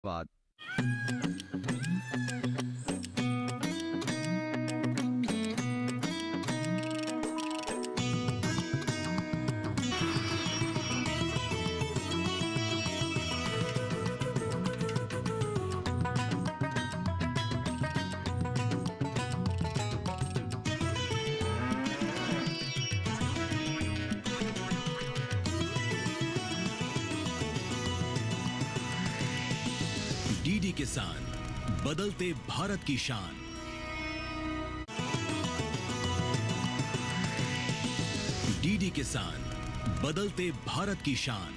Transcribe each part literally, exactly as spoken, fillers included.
धन्यवाद। डीडी किसान, बदलते भारत की शान। डीडी किसान, बदलते भारत की शान।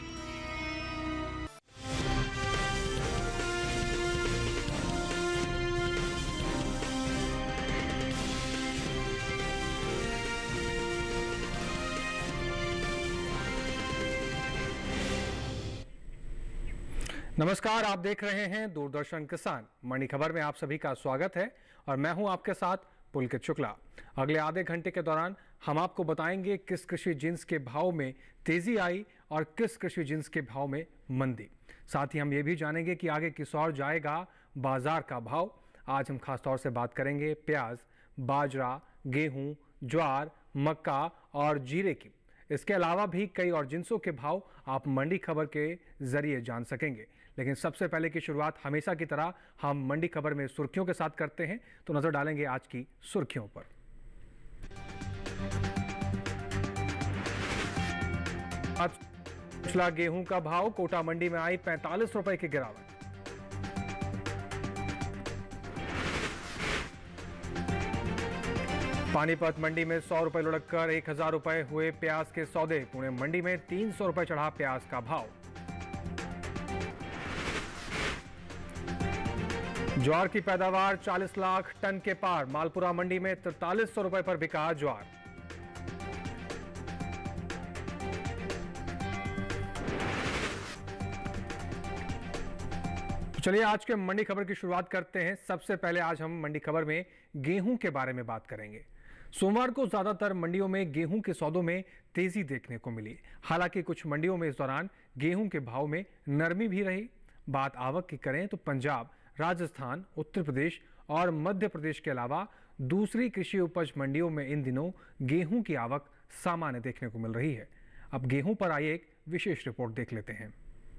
नमस्कार, आप देख रहे हैं दूरदर्शन किसान। मंडी खबर में आप सभी का स्वागत है और मैं हूं आपके साथ पुलकित शुक्ला। अगले आधे घंटे के दौरान हम आपको बताएंगे किस कृषि जिन्स के भाव में तेजी आई और किस कृषि जिन्स के भाव में मंदी। साथ ही हम ये भी जानेंगे कि आगे किस ओर जाएगा बाजार का भाव। आज हम खास तौर से बात करेंगे प्याज, बाजरा, गेहूं, ज्वार, मक्का और जीरे की। इसके अलावा भी कई और जिन्सों के भाव आप मंडी खबर के जरिए जान सकेंगे। लेकिन सबसे पहले की शुरुआत हमेशा की तरह हम मंडी खबर में सुर्खियों के साथ करते हैं, तो नजर डालेंगे आज की सुर्खियों पर। आज पिछला गेहूं का भाव कोटा मंडी में आई पैंतालीस रुपए की गिरावट। पानीपत मंडी में सौ रुपए लुढ़क कर एक हजार रुपए हुए प्याज के सौदे। पुणे मंडी में तीन सौ रुपए चढ़ा प्याज का भाव। ज्वार की पैदावार चालीस लाख टन के पार। मालपुरा मंडी में तैंतालीस सौ रुपए पर बिका ज्वार। चलिए आज के मंडी खबर की शुरुआत करते हैं। सबसे पहले आज हम मंडी खबर में गेहूं के बारे में बात करेंगे। सोमवार को ज्यादातर मंडियों में गेहूं के सौदों में तेजी देखने को मिली। हालांकि कुछ मंडियों में इस दौरान गेहूं के भाव में नरमी भी रही। बात आवक की करें तो पंजाब, राजस्थान, उत्तर प्रदेश और मध्य प्रदेश के अलावा दूसरी कृषि उपज मंडियों में इन दिनों गेहूं की आवक सामान्य देखने को मिल रही है। अब गेहूं पर आई एक विशेष रिपोर्ट देख लेते हैं।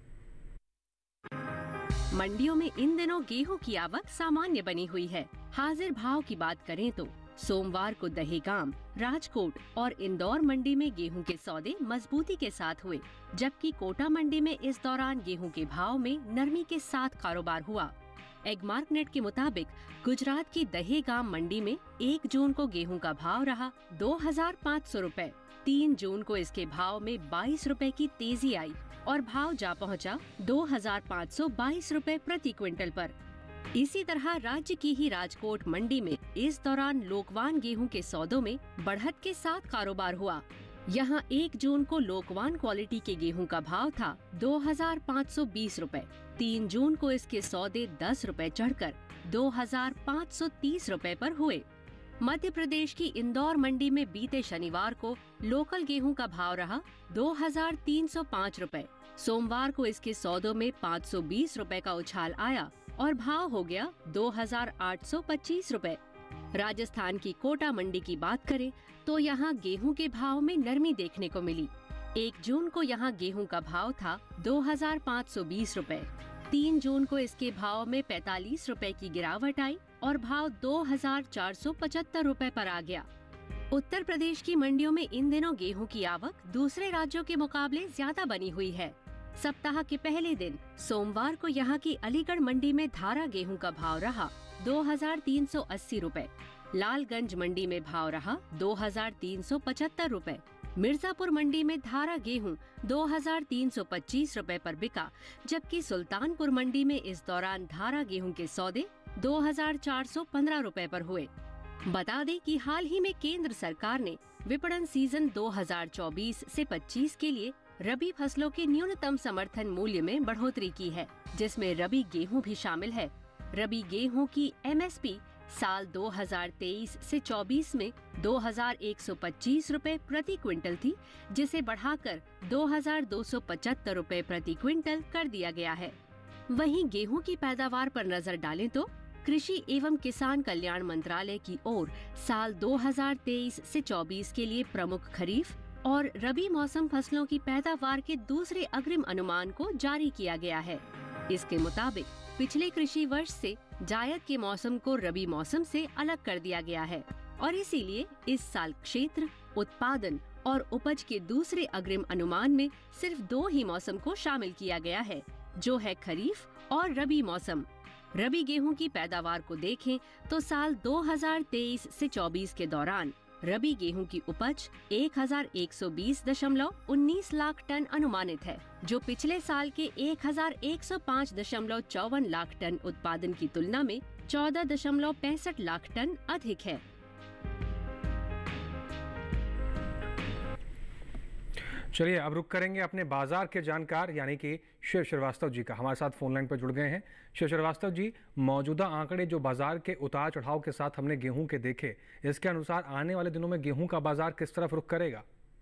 मंडियों में इन दिनों गेहूं की आवक सामान्य बनी हुई है। हाजिर भाव की बात करें तो सोमवार को दहेगाम, राजकोट और इंदौर मंडी में गेहूं के सौदे मजबूती के साथ हुए, जबकि कोटा मंडी में इस दौरान गेहूं के भाव में नरमी के साथ कारोबार हुआ। एगमार्कनेट के मुताबिक गुजरात की दहेगाम मंडी में एक जून को गेहूं का भाव रहा दो हजार पाँच सौ रुपए। तीन जून को इसके भाव में बाईस रुपए की तेजी आई और भाव जा पहुंचा दो हजार पाँच सौ बाईस रुपए प्रति क्विंटल पर। इसी तरह राज्य की ही राजकोट मंडी में इस दौरान लोकवान गेहूं के सौदों में बढ़त के साथ कारोबार हुआ। यहां एक जून को लोकवान क्वालिटी के गेहूं का भाव था दो हजार पाँच सौ बीस रुपए। तीन जून को इसके सौदे दस रुपए चढ़कर दो हजार पाँच सौ तीस रुपए पर हुए। मध्य प्रदेश की इंदौर मंडी में बीते शनिवार को लोकल गेहूं का भाव रहा दो हजार तीन सौ पाँच रुपए। सोमवार को इसके सौदों में पाँच सौ बीस रुपए का उछाल आया और भाव हो गया दो हजार आठ सौ पच्चीस रुपए। राजस्थान की कोटा मंडी की बात करें तो यहाँ गेहूं के भाव में नरमी देखने को मिली। एक जून को यहाँ गेहूं का भाव था दो हजार पाँच सौ बीस रुपए। तीन जून को इसके भाव में पैंतालीस रुपए की गिरावट आई और भाव दो हजार चार सौ पचहत्तर रुपए पर आ गया। उत्तर प्रदेश की मंडियों में इन दिनों गेहूं की आवक दूसरे राज्यों के मुकाबले ज्यादा बनी हुई है। सप्ताह के पहले दिन सोमवार को यहाँ की अलीगढ़ मंडी में धारा गेहूं का भाव रहा दो हजार तीन सौ अस्सी रुपए। लालगंज मंडी में भाव रहा दो हजार तीन सौ पचहत्तर रुपए। मिर्जापुर मंडी में धारा गेहूं दो हजार तीन सौ पच्चीस रुपए पर बिका, जबकि सुल्तानपुर मंडी में इस दौरान धारा गेहूं के सौदे दो हजार चार सौ पंद्रह रुपए पर हुए। बता दें कि हाल ही में केंद्र सरकार ने विपणन सीजन दो हजार चौबीस से पच्चीस के लिए रबी फसलों के न्यूनतम समर्थन मूल्य में बढ़ोतरी की है, जिसमें रबी गेहूं भी शामिल है। रबी गेहूं की एमएसपी साल दो हजार तेईस से चौबीस में दो हजार एक सौ पच्चीस रुपए प्रति क्विंटल थी, जिसे बढ़ाकर दो हजार दो सौ पचहत्तर रुपए प्रति क्विंटल कर दिया गया है। वहीं गेहूं की पैदावार पर नजर डालें तो कृषि एवं किसान कल्याण मंत्रालय की ओर साल दो हज़ार तेईस से चौबीस के लिए प्रमुख खरीफ और रबी मौसम फसलों की पैदावार के दूसरे अग्रिम अनुमान को जारी किया गया है। इसके मुताबिक पिछले कृषि वर्ष से जायद के मौसम को रबी मौसम से अलग कर दिया गया है और इसीलिए इस साल क्षेत्र, उत्पादन और उपज के दूसरे अग्रिम अनुमान में सिर्फ दो ही मौसम को शामिल किया गया है, जो है खरीफ और रबी मौसम। रबी गेहूं की पैदावार को देखें तो साल दो हज़ार तेईस से चौबीस के दौरान रबी गेहूं की उपज एक हज़ार एक सौ बीस दशमलव उन्नीस लाख टन अनुमानित है, जो पिछले साल के एक हज़ार एक सौ पाँच दशमलव चौवन लाख टन उत्पादन की तुलना में चौदह दशमलव पैंसठ लाख टन अधिक है। चलिए अब रुक करेंगे अपने बाजार के जानकार यानी कि शिव श्रीवास्तव जी का। हमारे साथ फोन लाइन पर जुड़ गए हैं। शिव श्रीवास्तव जी, मौजूदा आंकड़े जो बाजार के उतार चढ़ाव के साथ हमने गेहूं के देखे, इसके अनुसार आने वाले दिनों में गेहूं का बाजार किस तरफ रुख करेगा?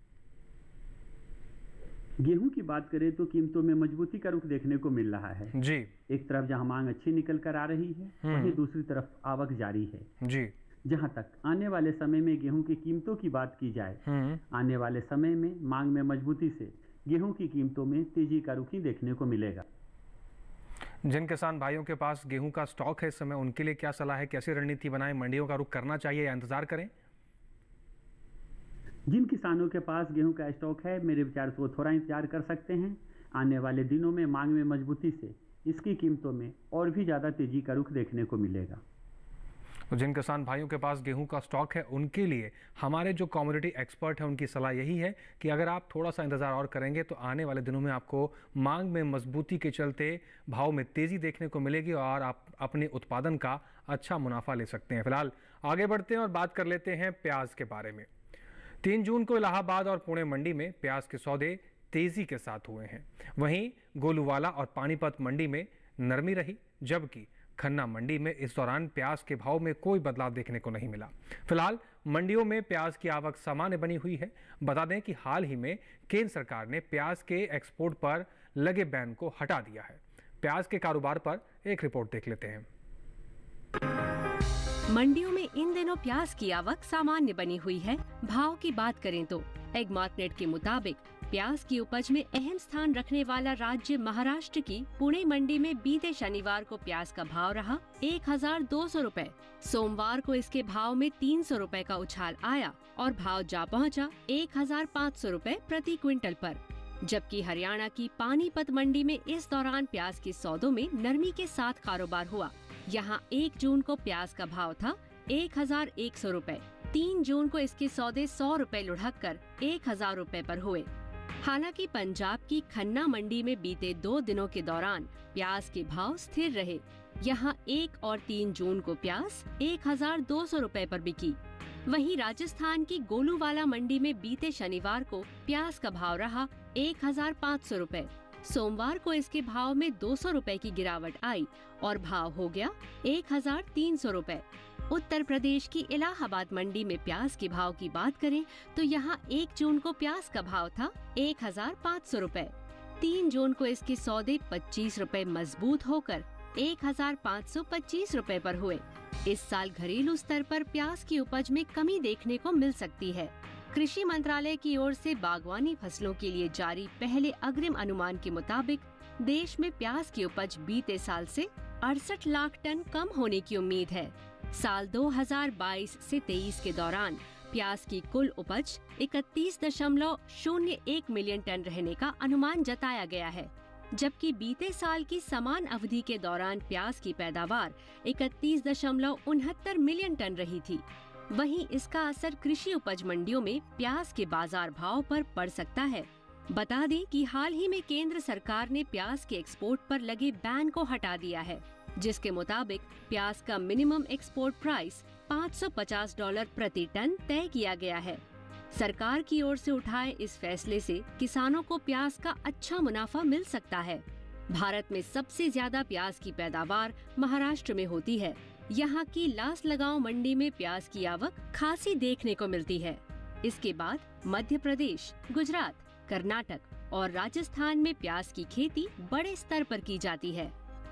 गेहूं की बात करें तो कीमतों में मजबूती का रुख देखने को मिल रहा है जी। एक तरफ जहां मांग अच्छी निकल कर आ रही है, वहीं दूसरी तरफ आवक जारी है जी। जहां तक आने वाले समय में गेहूं की कीमतों की बात की जाए, आने वाले समय में मांग में मजबूती से गेहूं की कीमतों में तेजी का रुख ही देखने को मिलेगा। जिन किसान भाइयों के पास गेहूं का स्टॉक है इस समय, उनके लिए क्या सलाह है? कैसी रणनीति बनाएं? मंडियों का रुख करना चाहिए या इंतजार करें? जिन किसानों के पास गेहूं का स्टॉक है, मेरे विचार से वो थोड़ा इंतजार कर सकते हैं। आने वाले दिनों में मांग में मजबूती से इसकी कीमतों में और भी ज्यादा तेजी का रुख देखने को मिलेगा। तो जिन किसान भाइयों के पास गेहूं का स्टॉक है, उनके लिए हमारे जो कमोडिटी एक्सपर्ट हैं उनकी सलाह यही है कि अगर आप थोड़ा सा इंतजार और करेंगे तो आने वाले दिनों में आपको मांग में मजबूती के चलते भाव में तेजी देखने को मिलेगी और आप अपने उत्पादन का अच्छा मुनाफा ले सकते हैं। फिलहाल आगे बढ़ते हैं और बात कर लेते हैं प्याज के बारे में। तीन जून को इलाहाबाद और पुणे मंडी में प्याज के सौदे तेजी के साथ हुए हैं। वहीं गोलूवाला और पानीपत मंडी में नरमी रही, जबकि खन्ना मंडी में इस दौरान प्याज के भाव में कोई बदलाव देखने को नहीं मिला। फिलहाल मंडियों में प्याज की आवक सामान्य बनी हुई है। बता दें कि हाल ही में केंद्र सरकार ने प्याज के एक्सपोर्ट पर लगे बैन को हटा दिया है। प्याज के कारोबार पर एक रिपोर्ट देख लेते हैं। मंडियों में इन दिनों प्याज की आवक सामान्य बनी हुई है। भाव की बात करें तो एग्मार्कनेट के मुताबिक प्याज की उपज में अहम स्थान रखने वाला राज्य महाराष्ट्र की पुणे मंडी में बीते शनिवार को प्याज का भाव रहा एक हजार दो सौ रूपए। सोमवार को इसके भाव में तीन सौ रूपए का उछाल आया और भाव जा पहुंचा एक हजार पाँच सौ रूपए प्रति क्विंटल पर। जबकि हरियाणा की पानीपत मंडी में इस दौरान प्याज के सौदों में नरमी के साथ कारोबार हुआ। यहाँ एक जून को प्याज का भाव था एक हजार एक सौ रूपए। तीन जून को इसके सौदे सौ रूपए लुढ़क कर एक हजार रूपए पर हुए। हालांकि पंजाब की खन्ना मंडी में बीते दो दिनों के दौरान प्याज के भाव स्थिर रहे। यहाँ एक और तीन जून को प्याज एक हजार दो सौ रूपए पर बिकी। वहीं राजस्थान की गोलूवाला मंडी में बीते शनिवार को प्याज का भाव रहा एक हजार पाँच सौ रूपए। सोमवार को इसके भाव में दो सौ रूपए की गिरावट आई और भाव हो गया एक हजार तीन सौ रूपए। उत्तर प्रदेश की इलाहाबाद मंडी में प्याज के भाव की बात करें तो यहाँ एक जून को प्याज का भाव था एक हजार पाँच सौ रूपए। तीन जून को इसके सौदे पच्चीस रूपए मजबूत होकर एक हजार पाँच सौ पच्चीस रूपए पर हुए। इस साल घरेलू स्तर पर प्याज की उपज में कमी देखने को मिल सकती है। कृषि मंत्रालय की ओर से बागवानी फसलों के लिए जारी पहले अग्रिम अनुमान के मुताबिक देश में प्याज की उपज बीते साल से अड़सठ लाख टन कम होने की उम्मीद है। साल दो हज़ार बाईस से तेईस के दौरान प्याज की कुल उपज इकतीस दशमलव शून्य एक मिलियन टन रहने का अनुमान जताया गया है, जबकि बीते साल की समान अवधि के दौरान प्याज की पैदावार इकतीस दशमलव उनहत्तर मिलियन टन रही थी। वहीं इसका असर कृषि उपज मंडियों में प्याज के बाजार भाव पर पड़ सकता है। बता दें कि हाल ही में केंद्र सरकार ने प्याज के एक्सपोर्ट पर लगे बैन को हटा दिया है, जिसके मुताबिक प्याज का मिनिमम एक्सपोर्ट प्राइस पाँच सौ पचास डॉलर प्रति टन तय किया गया है। सरकार की ओर से उठाए इस फैसले से किसानों को प्याज का अच्छा मुनाफा मिल सकता है। भारत में सबसे ज्यादा प्याज की पैदावार महाराष्ट्र में होती है। यहाँ की लास लगांव मंडी में प्याज की आवक खासी देखने को मिलती है। इसके बाद मध्य प्रदेश, गुजरात, कर्नाटक और राजस्थान में प्याज की खेती बड़े स्तर पर की जाती है।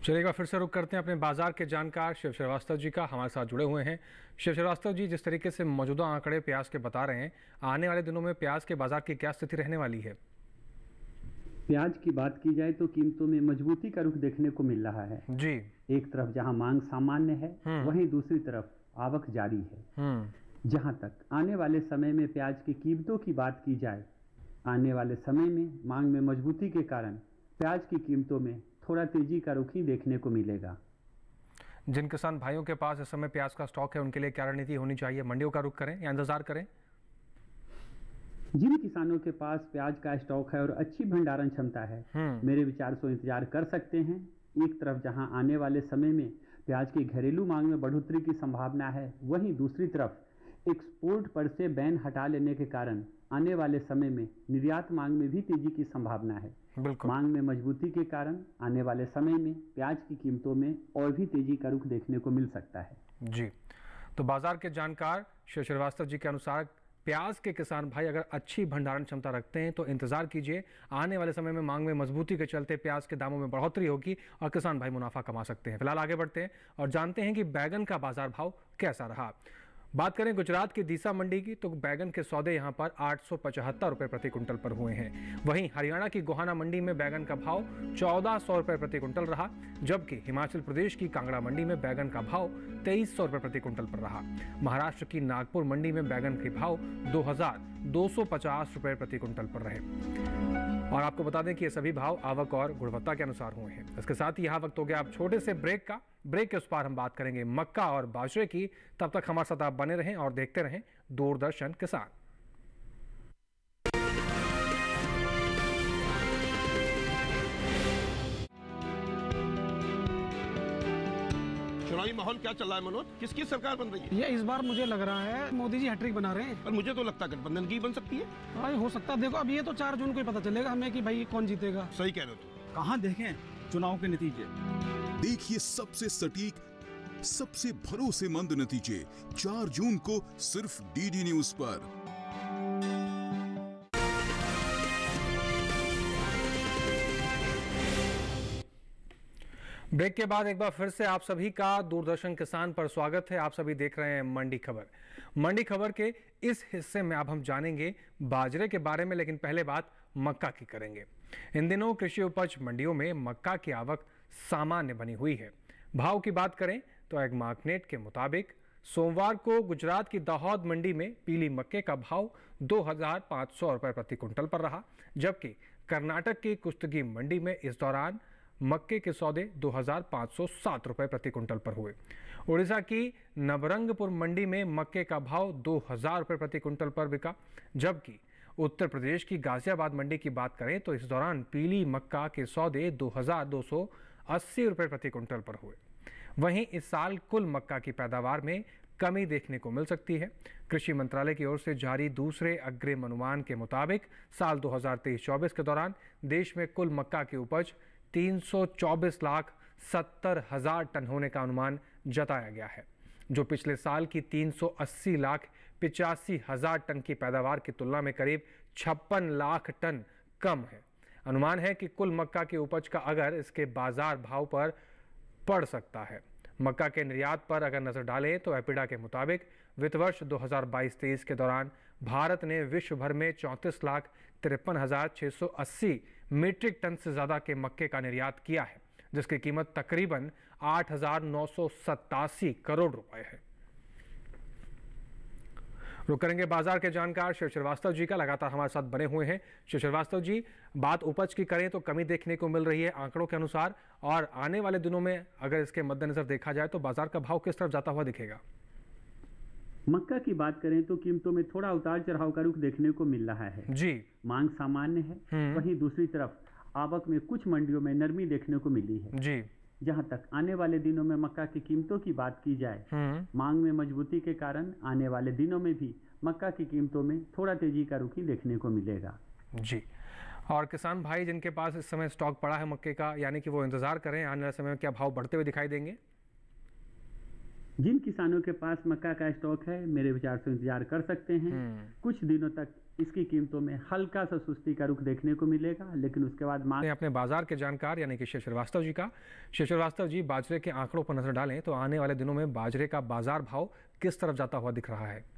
चलिए एक बार फिर से रुक करते हैं अपने बाजार के जानकार शिव श्रीवास्तव जी का, हमारे साथ जुड़े हुए हैं। शिव श्रीवास्तव जी, जिस तरीके से मौजूदा आंकड़े प्याज के बता रहे हैं, आने वाले दिनों में प्याज के बाजार की क्या स्थिति रहने वाली है? प्याज की बात की जाए तो कीमतों में मजबूती का रुख देखने को मिल रहा है जी। एक तरफ जहां मांग सामान्य है, वहीं दूसरी तरफ आवक जारी है। जहां तक आने वाले समय में प्याज की कीमतों की बात की जाए, आने वाले समय में मांग में मजबूती के कारण प्याज की कीमतों में थोड़ा तेजी का रुख ही देखने को मिलेगा। जिन किसान भाइयों के पास इस समय प्याज का स्टॉक है, उनके लिए क्या रणनीति होनी चाहिए? मंडियों का रुख करें या इंतजार करें? जिन किसानों के पास प्याज का स्टॉक है और अच्छी भंडारण क्षमता है, मेरे विचार से इंतजार कर सकते हैं। एक तरफ जहां आने वाले समय में प्याज की घरेलू मांग में बढ़ोतरी की संभावना है, वहीं दूसरी तरफ एक्सपोर्ट पर से बैन हटा लेने के कारण आने वाले समय में निर्यात मांग में भी तेजी की संभावना है। मांग में मजबूती के कारण आने वाले समय में प्याज की कीमतों में और भी तेजी का रुख देखने को मिल सकता है। जी, तो बाजार के जानकार शिव श्रीवास्तव जी के अनुसार प्याज के किसान भाई अगर अच्छी भंडारण क्षमता रखते हैं तो इंतजार कीजिए, आने वाले समय में मांग में मजबूती के चलते प्याज के दामों में बढ़ोतरी होगी और किसान भाई मुनाफा कमा सकते हैं। फिलहाल आगे बढ़ते हैं और जानते हैं कि बैगन का बाजार भाव कैसा रहा। बात करें गुजरात की दीसा मंडी की, तो बैगन के सौदे यहां पर आठ सौ पचहत्तर रुपए प्रति कुंटल पर हुए हैं। वहीं हरियाणा की गोहाना मंडी में बैगन का भाव चौदह सौ रुपए प्रति कुंटल रहा, जबकि हिमाचल प्रदेश की कांगड़ा मंडी में बैगन का भाव तेईस सौ रुपए प्रति कुंटल पर रहा। महाराष्ट्र की नागपुर मंडी में बैगन के भाव दो हजार दो सौ पचास रुपए प्रति कुंटल पर रहे। और आपको बता दें कि ये सभी भाव आवक और गुणवत्ता के अनुसार हुए हैं। इसके साथ ही यहाँ वक्त हो गया आप छोटे से ब्रेक का। ब्रेक के उस पार हम बात करेंगे मक्का और बाजरे की। तब तक हमारे साथ आप बने रहें और देखते रहें दूरदर्शन किसान। चुनावी माहौल क्या चल रहा है मनोज? किसकी सरकार बन रही है? ये इस बार मुझे लग रहा है मोदी जी हैट्रिक बना रहे हैं। पर मुझे तो लगता है गठबंधन की बन सकती है। हाँ, हो सकता है। देखो अब ये तो चार जून को ही पता चलेगा हमें कि भाई कौन जीतेगा। सही कह रहे हो। कहाँ देखें चुनाव के नतीजे? देखिए सबसे सटीक, सबसे भरोसेमंद नतीजे चार जून को सिर्फ डीडी न्यूज पर। ब्रेक के बाद एक बार फिर से आप सभी का दूरदर्शन किसान पर स्वागत है। आप सभी देख रहे हैं मंडी खबर। मंडी खबर के इस हिस्से में अब हम जानेंगे बाजरे के बारे में, लेकिन पहले बात मक्का की करेंगे। इन दिनों कृषि उपज मंडियों में मक्का की आवक सामान्य बनी हुई है। भाव की बात करें तो एग्मार्कनेट के मुताबिक सोमवार को गुजरात की दाहोद मंडी में पीली मक्के का भाव दो हजार पाँच सौ रुपये प्रति कुंटल पर रहा, जबकि कर्नाटक की कुस्तगी मंडी में इस दौरान मक्के के सौदे दो हजार पाँच सौ सात रुपये प्रति कुंटल पर हुए। उड़ीसा की नवरंगपुर मंडी में मक्के का भाव दो हजार रुपये प्रति कुंटल पर बिका, जबकि उत्तर प्रदेश की गाजियाबाद मंडी की बात करें तो इस दौरान पीली मक्का के सौदे दो हजार दो सौ अस्सी रुपये प्रति कुंटल पर हुए। वहीं इस साल कुल मक्का की पैदावार में कमी देखने को मिल सकती है। कृषि मंत्रालय की ओर से जारी दूसरे अग्रिम अनुमान के मुताबिक साल दो हजार तेईस चौबीस के दौरान देश में कुल मक्का की उपज तीन सौ चौबीस लाख सत्तर हजार टन होने का अनुमान जताया गया है, जो पिछले साल की तीन सौ अस्सी लाख पिचासी हजार टन की पैदावार की तुलना में करीब छप्पन लाख टन कम है। अनुमान है कि कुल मक्का की उपज का अगर इसके बाजार भाव पर पड़ सकता है। मक्का के निर्यात पर अगर नजर डालें तो एपिडा के मुताबिक वित्त वर्ष दो हजार बाईस तेईस के दौरान भारत ने विश्व भर में चौंतीस लाख तिरपन हजार छह सौ अस्सी मीट्रिक टन से ज्यादा के मक्के का निर्यात किया है, जिसकी कीमत तकरीबन आठ हजार नौ सौ सत्तासी करोड़ रुपए है। रुक करेंगे बाजार के जानकार शिव श्रीवास्तव जी का, लगातार हमारे साथ बने हुए हैं। शिव श्रीवास्तव जी, बात उपज की करें तो कमी देखने को मिल रही है आंकड़ों के अनुसार, और आने वाले दिनों में अगर इसके मद्देनजर देखा जाए तो बाजार का भाव किस तरफ जाता हुआ दिखेगा? मक्का की बात करें तो कीमतों में थोड़ा उतार चढ़ाव का रुख देखने को मिल रहा है जी। मांग सामान्य है, वहीं दूसरी तरफ आवक में कुछ मंडियों में नरमी देखने को मिली है जी। जहां तक आने वाले दिनों में मक्का की कीमतों की बात की जाए, मांग में मजबूती के कारण आने वाले दिनों में भी मक्का की कीमतों में थोड़ा तेजी का रुख देखने को मिलेगा जी। और किसान भाई जिनके पास इस समय स्टॉक पड़ा है मक्के का, यानी कि वो इंतजार करें आने वाले समय में क्या भाव बढ़ते हुए दिखाई देंगे? जिन किसानों के पास मक्का का स्टॉक है, मेरे विचार से इंतजार कर सकते हैं। कुछ दिनों तक इसकी कीमतों में हल्का सा सुस्ती का रुख देखने को मिलेगा, लेकिन उसके बाद मांग अपने बाजार के जानकार यानी कि शिव श्रीवास्तव जी का। शिव श्रीवास्तव जी, बाजरे के आंकड़ों पर नजर डालें तो आने वाले दिनों में बाजरे का बाजार भाव किस तरफ जाता हुआ दिख रहा है?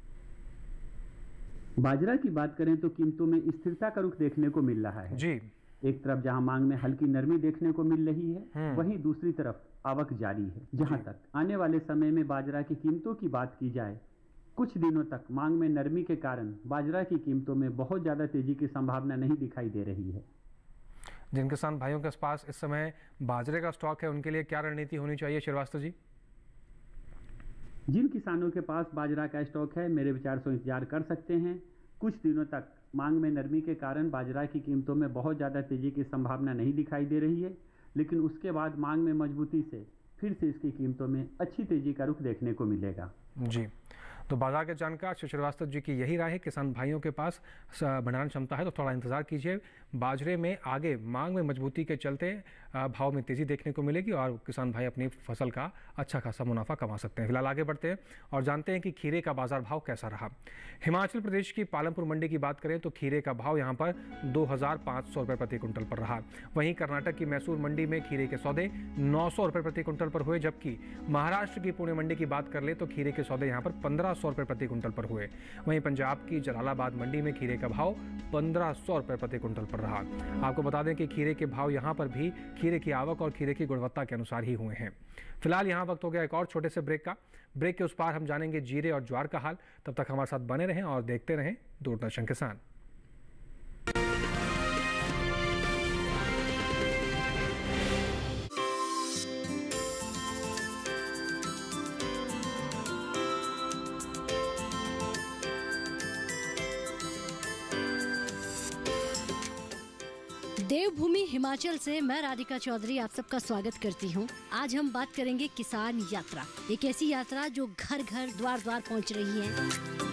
बाजरा की बात करें तो कीमतों में स्थिरता का रुख देखने को मिल रहा है जी। एक तरफ जहां मांग में हल्की नरमी देखने को मिल रही है, वहीं दूसरी तरफ आवक जारी है। जहां तक आने वाले समय में बाजरा की कीमतों की बात की जाए, कुछ दिनों तक मांग में नरमी के कारण बाजरा की कीमतों में बहुत ज्यादा तेजी की संभावना नहीं दिखाई दे रही है। जिन किसान भाइयों के पास इस समय बाजरे का स्टॉक है, उनके लिए क्या रणनीति होनी चाहिए श्रीवास्तव जी? जिन किसानों के पास बाजरा का स्टॉक है, मेरे विचार से इंतजार कर सकते हैं। कुछ दिनों तक मांग में नरमी के कारण बाजरा की कीमतों में बहुत ज़्यादा तेजी की संभावना नहीं दिखाई दे रही है, लेकिन उसके बाद मांग में मजबूती से फिर से इसकी कीमतों में अच्छी तेजी का रुख देखने को मिलेगा। जी, तो बाजार के जानकार शिव श्रीवास्तव जी की यही राय है। किसान भाइयों के पास भंडारण क्षमता है तो थोड़ा इंतजार कीजिए। बाजरे में आगे मांग में मजबूती के चलते भाव में तेज़ी देखने को मिलेगी और किसान भाई अपनी फसल का अच्छा खासा मुनाफा कमा सकते हैं। फिलहाल आगे बढ़ते हैं और जानते हैं कि खीरे का बाजार भाव कैसा रहा। हिमाचल प्रदेश की पालमपुर मंडी की बात करें तो खीरे का भाव यहाँ पर दो हज़ार पाँच सौ रुपये प्रति कुंटल पर रहा। वहीं कर्नाटक की मैसूर मंडी में खीरे के सौदे नौ सौ रुपये प्रति कुंटल पर हुए, जबकि महाराष्ट्र की पुणे मंडी की बात कर ले तो खीरे के सौदे यहाँ पर पंद्रह सौ रुपये प्रति कुंटल पर हुए। वहीं पंजाब की जलालाबाद मंडी में खीरे का भाव पंद्रह सौ रुपये प्रति कुंटल पर रहा। आपको बता दें कि खीरे के भाव यहाँ पर भी खीरे की आवक और खीरे की गुणवत्ता के अनुसार ही हुए हैं। फिलहाल यहाँ वक्त हो गया एक और छोटे से ब्रेक का। ब्रेक के उस पार हम जानेंगे जीरे और ज्वार का हाल। तब तक हमारे साथ बने रहें और देखते रहें दूरदर्शन किसान। देवभूमि हिमाचल से मैं राधिका चौधरी आप सबका स्वागत करती हूँ। आज हम बात करेंगे किसान यात्रा, एक ऐसी यात्रा जो घर घर द्वार द्वार पहुँच रही है।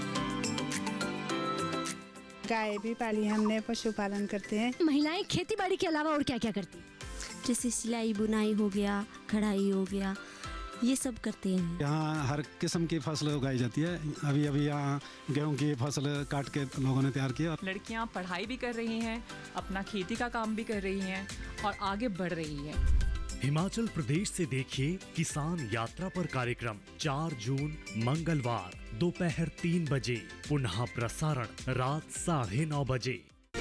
गाय भी पाली हमने, पशुपालन करते हैं। महिलाएं खेती बाड़ी के अलावा और क्या क्या करती हैं? जैसे सिलाई बुनाई हो गया, कढ़ाई हो गया, ये सब करते हैं। यहाँ हर किस्म की फसल उगाई जाती है। अभी अभी यहाँ गेहूं की फसल काट के लोगों ने तैयार किया। लड़कियाँ पढ़ाई भी कर रही हैं, अपना खेती का काम भी कर रही हैं और आगे बढ़ रही हैं। हिमाचल प्रदेश से देखिए किसान यात्रा पर कार्यक्रम चार जून मंगलवार दोपहर तीन बजे, पुनः प्रसारण रात साढ़े नौ बजे।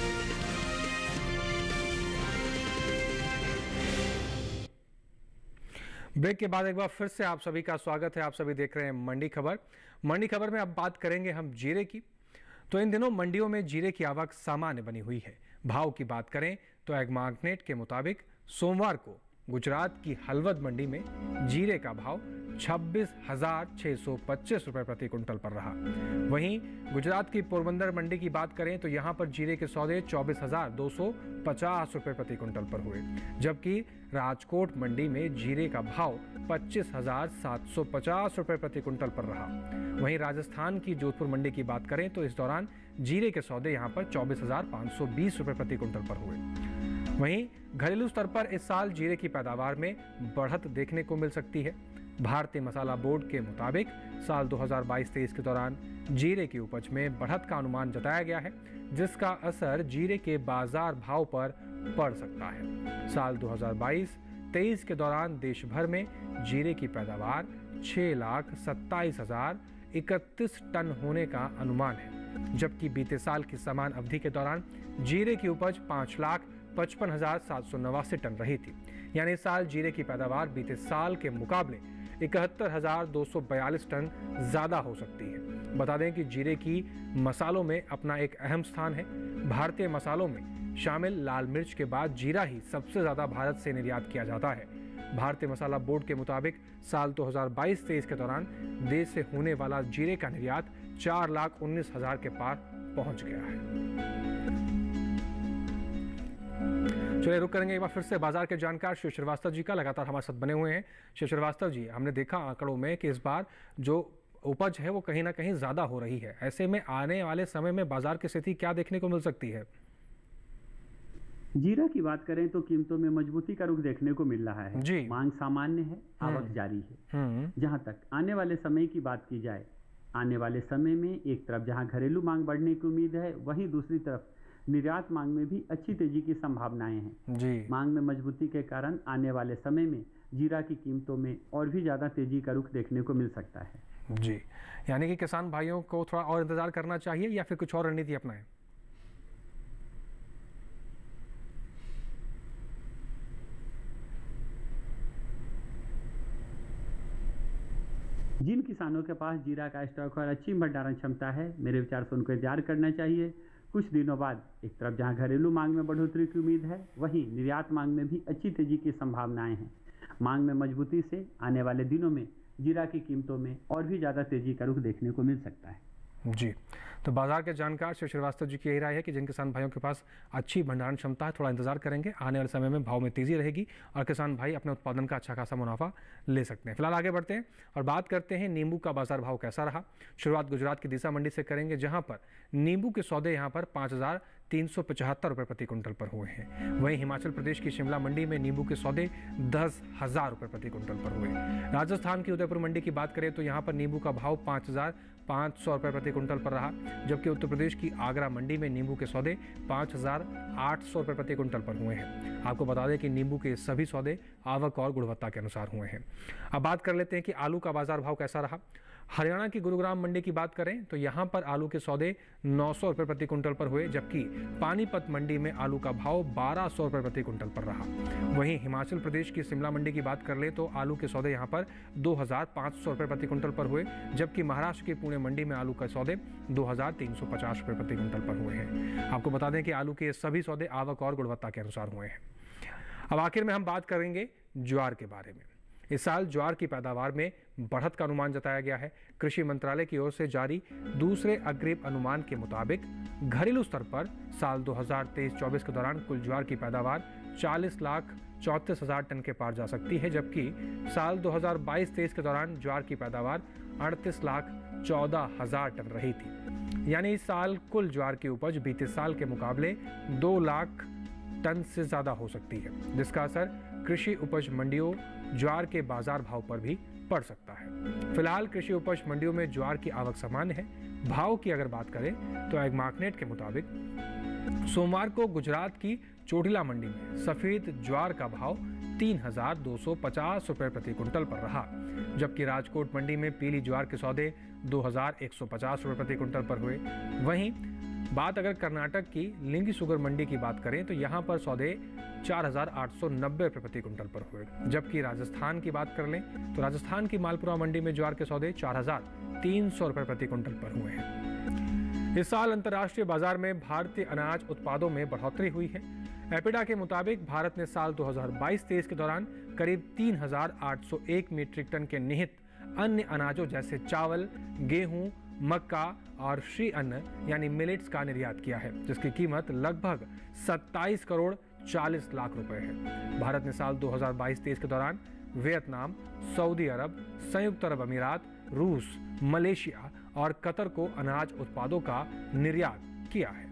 ब्रेक के बाद एक बार फिर से आप सभी का स्वागत है। आप सभी देख रहे हैं मंडी खबर। मंडी खबर में अब बात करेंगे हम जीरे की। तो इन दिनों मंडियों में जीरे की आवक सामान्य बनी हुई है। भाव की बात करें तो एग्मार्कनेट के मुताबिक सोमवार को गुजरात की हलवद मंडी में जीरे का भाव छब्बीस हजार छः सौ पच्चीस रुपये प्रति कुंटल पर रहा। वहीं गुजरात की पोरबंदर मंडी की बात करें तो यहाँ पर जीरे के सौदे चौबीस हजार दो सौ पचास रुपये प्रति कुंटल पर हुए, जबकि राजकोट मंडी में जीरे का भाव पच्चीस हजार सात सौ पचास रुपये प्रति कुंटल पर रहा। वहीं राजस्थान की जोधपुर मंडी की बात करें तो इस दौरान जीरे के सौदे यहाँ पर चौबीस हजार पाँच सौ बीस रुपये प्रति कुंटल पर हुए। वहीं घरेलू स्तर पर इस साल जीरे की पैदावार में बढ़त देखने को मिल सकती है। भारतीय मसाला बोर्ड के मुताबिक साल दो हज़ार बाईस तेईस के दौरान जीरे की उपज में बढ़त का अनुमान जताया गया है, जिसका असर जीरे के बाजार भाव पर पड़ सकता है। साल दो हज़ार बाईस तेईस के दौरान देश भर में जीरे की पैदावार छह लाख सत्ताईस हजार इकतीस टन होने का अनुमान है, जबकि बीते साल की समान अवधि के दौरान जीरे की उपज पाँच लाख पचपन हजार सात सौ नवासी टन रही थी। यानी इस साल जीरे की पैदावार बीते साल के मुकाबले इकहत्तर हजार दो सौ बयालीस टन ज्यादा हो सकती है। बता दें कि जीरे की मसालों में अपना एक अहम स्थान है। भारतीय मसालों में शामिल लाल मिर्च के बाद जीरा ही सबसे ज्यादा भारत से निर्यात किया जाता है। भारतीय मसाला बोर्ड के मुताबिक साल दो हज़ार बाईस तेईस के दौरान देश से होने वाला जीरे का निर्यात चार लाख उन्नीस हजार के पार पहुंच गया है। चलिए रुक करेंगे एक बार फिर से बाजार के जानकार शिव श्रीवास्तव जी का, लगातार हमारे साथ बने हुए हैं। शिव श्रीवास्तव जी, हमने देखा आंकड़ों में कि इस बार जो उपज है वो कहीं ना कहीं ज्यादा हो रही है। ऐसे में आने वाले समय में बाजार की स्थिति क्या देखने को मिल सकती है? जीरा की बात करें तो कीमतों में मजबूती का रुख देखने को मिल रहा है। जी। मांग सामान्य है, आवक जारी है। जहां तक आने वाले समय की बात की जाए, आने वाले समय में एक तरफ जहां घरेलू मांग बढ़ने की उम्मीद है, वहीं दूसरी तरफ निर्यात मांग में भी अच्छी तेजी की संभावनाएं हैं। जी। मांग में मजबूती के कारण आने वाले समय में जीरा की कीमतों में और भी ज़्यादा तेजी का रुख देखने को मिल सकता है। जी, यानी कि किसान भाइयों को थोड़ा और इंतजार करना चाहिए या फिर कुछ और रणनीति अपनाएं? जिन किसानों के पास जीरा का स्टॉक और अच्छी भंडारण क्षमता है, मेरे विचार से उनको इंतजार करना चाहिए। कुछ दिनों बाद एक तरफ जहां घरेलू मांग में बढ़ोतरी की उम्मीद है, वहीं निर्यात मांग में भी अच्छी तेजी की संभावनाएं हैं। मांग में मजबूती से आने वाले दिनों में जीरा की कीमतों में और भी ज़्यादा तेजी का रुख देखने को मिल सकता है। जी, तो बाजार के जानकार श्री श्रीवास्तव जी की यही राय है कि जिन किसान भाइयों के पास अच्छी भंडारण क्षमता है, थोड़ा इंतजार करेंगे, आने वाले समय में भाव में तेजी रहेगी और किसान भाई अपने उत्पादन का अच्छा खासा मुनाफा ले सकते हैं। फिलहाल आगे बढ़ते हैं और बात करते हैं नींबू का बाजार भाव कैसा रहा। शुरुआत गुजरात की दिशा मंडी से करेंगे, जहां पर नींबू के सौदे यहां पर पाँच हजार तीन सौ पचहत्तर रुपये प्रति कुंटल पर हुए हैं। वहीं हिमाचल प्रदेश की शिमला मंडी में नींबू के सौदे दस हजार रुपये प्रति कुंटल पर हुए। राजस्थान की उदयपुर मंडी की बात करें तो यहाँ पर नींबू का भाव पाँच हजार पाँच सौ रुपये प्रति कुंटल पर रहा, जबकि उत्तर प्रदेश की आगरा मंडी में नींबू के सौदे पाँच हजार आठ सौ रुपये प्रति कुंटल पर हुए हैं। आपको बता दें कि नींबू के सभी सौदे आवक और गुणवत्ता के अनुसार हुए हैं। अब बात कर लेते हैं कि आलू का बाजार भाव कैसा रहा। हरियाणा की गुरुग्राम मंडी की बात करें तो यहाँ पर आलू के सौदे नौ सौ रुपये प्रति कुंटल पर हुए, जबकि पानीपत मंडी में आलू का भाव बारह सौ रुपये प्रति कुंटल पर रहा। वहीं हिमाचल प्रदेश की शिमला मंडी की बात कर ले तो आलू के सौदे यहाँ पर दो हज़ार पाँच सौ रुपये प्रति कुंटल पर हुए, जबकि महाराष्ट्र की पुणे मंडी में आलू के सौदे दो हज़ार तीन सौ पचास रुपये प्रति कुंटल पर हुए हैं। आपको बता दें कि आलू के सभी सौदे आवक और गुणवत्ता के अनुसार हुए हैं। अब आखिर में हम बात करेंगे ज्वार के बारे में। इस साल ज्वार की पैदावार में बढ़त का अनुमान जताया गया है। कृषि मंत्रालय की ओर से जारी दूसरे अग्रिम अनुमान के मुताबिक घरेलू स्तर पर साल दो हज़ार तेईस चौबीस के दौरान कुल ज्वार की पैदावार चालीस लाख चौंतीस हजार टन के पार जा सकती है, जबकि साल दो हज़ार बाईस तेईस के दौरान ज्वार की पैदावार अड़तीस लाख चौदह हजार टन रही थी। यानी इस साल कुल ज्वार की उपज बीते साल के मुकाबले दो लाख टन से ज़्यादा हो सकती है, जिसका असर कृषि उपज मंडियों ज्वार के बाजार भाव पर भी पड़ सकता है। फिलहाल कृषि उपज मंडियों में ज्वार की आवक सामान्य है। भाव की अगर बात करें तो एग्मार्कनेट के मुताबिक सोमवार को गुजरात की चोटिला मंडी में सफेद ज्वार का भाव तीन हजार दो सौ पचास रुपये प्रति कुंटल पर रहा, जबकि राजकोट मंडी में पीली ज्वार के सौदे दो हजार एक सौ पचास रुपये प्रति कुंटल पर हुए। वहीं बात अगर कर्नाटक की लिंगी सुगर मंडी की बात करें तो यहाँ पर सौदे चार हजार आठ सौ नब्बे रुपये प्रति कुंटल पर हुए, जबकि राजस्थान की बात कर लें तो राजस्थान की मालपुरा मंडी में ज्वार के सौदे चार हजार तीन सौ रुपये प्रति कुंटल पर हुए हैं। इस साल अंतर्राष्ट्रीय बाजार में भारतीय अनाज उत्पादों में बढ़ोतरी हुई है। एपिडा के मुताबिक भारत ने साल दो हज़ार बाईस तेईस के दौरान करीब तीन हजार आठ सौ एक मीट्रिक टन के निहित अन्य अनाजों जैसे चावल, गेहूं, मक्का और श्री अन्न यानी मिलेट्स का निर्यात किया है, जिसकी कीमत लगभग सत्ताईस करोड़ चालीस लाख रुपए है। भारत ने साल दो हज़ार बाईस तेईस के दौरान वियतनाम, सऊदी अरब, संयुक्त अरब अमीरात, रूस, मलेशिया और कतर को अनाज उत्पादों का निर्यात किया है।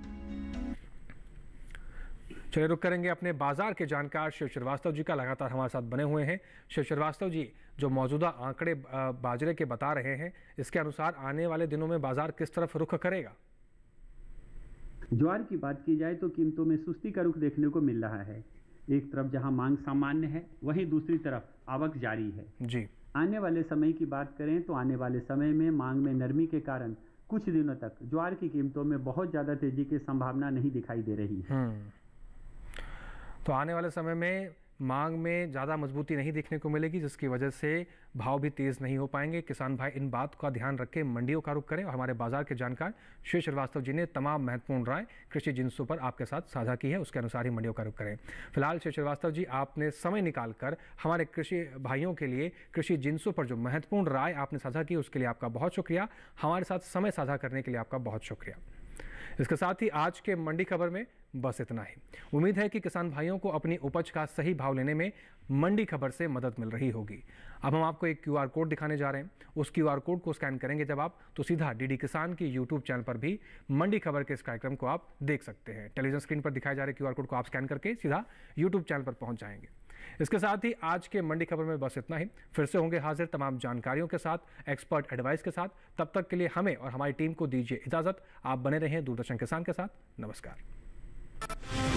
चलिए रुक करेंगे अपने बाजार के जानकार शिव श्रीवास्तव जी का, लगातार हमारे साथ बने हुए हैं। शिव श्रीवास्तव जी, जो मौजूदा आंकड़े बाजरे के बता रहे हैं, इसके अनुसार आने वाले दिनों में बाजार किस तरफ रुख करेगा? ज्वार की बात की जाए तो कीमतों में सुस्ती का रुख देखने को मिल रहा है। एक तरफ जहां मांग सामान्य है, वहीं दूसरी तरफ आवक जारी है। जी। आने वाले समय की बात करें तो आने वाले समय में मांग में नरमी के कारण कुछ दिनों तक ज्वार की कीमतों में बहुत ज्यादा तेजी की संभावना नहीं दिखाई दे रही है। तो आने वाले समय में मांग में ज़्यादा मजबूती नहीं देखने को मिलेगी, जिसकी वजह से भाव भी तेज़ नहीं हो पाएंगे। किसान भाई इन बात का ध्यान रखें, मंडियों का रुख करें। और हमारे बाजार के जानकार श्री श्रीवास्तव जी ने तमाम महत्वपूर्ण राय कृषि जिन्सों पर आपके साथ साझा की है, उसके अनुसार ही मंडियों का रुख करें। फिलहाल श्री श्रीवास्तव जी, आपने समय निकाल कर हमारे कृषि भाइयों के लिए कृषि जिन्सों पर जो महत्वपूर्ण राय आपने साझा की, उसके लिए आपका बहुत शुक्रिया। हमारे साथ समय साझा करने के लिए आपका बहुत शुक्रिया। इसके साथ ही आज के मंडी खबर में बस इतना ही। उम्मीद है कि किसान भाइयों को अपनी उपज का सही भाव लेने में मंडी खबर से मदद मिल रही होगी। अब हम आपको एक क्यूआर कोड दिखाने जा रहे हैं। उस क्यूआर कोड को स्कैन करेंगे जब आप, तो सीधा डीडी किसान की यूट्यूब चैनल पर भी मंडी खबर के इस कार्यक्रम को आप देख सकते हैं। टेलीविजन स्क्रीन पर दिखाए जा रहे क्यूआर कोड को आप स्कैन करके सीधा यूट्यूब चैनल पर पहुंच जाएंगे। इसके साथ ही आज के मंडी खबर में बस इतना ही। फिर से होंगे हाजिर तमाम जानकारियों के साथ, एक्सपर्ट एडवाइस के साथ। तब तक के लिए हमें और हमारी टीम को दीजिए इजाजत। आप बने रहें दूरदर्शन किसान के साथ। नमस्कार।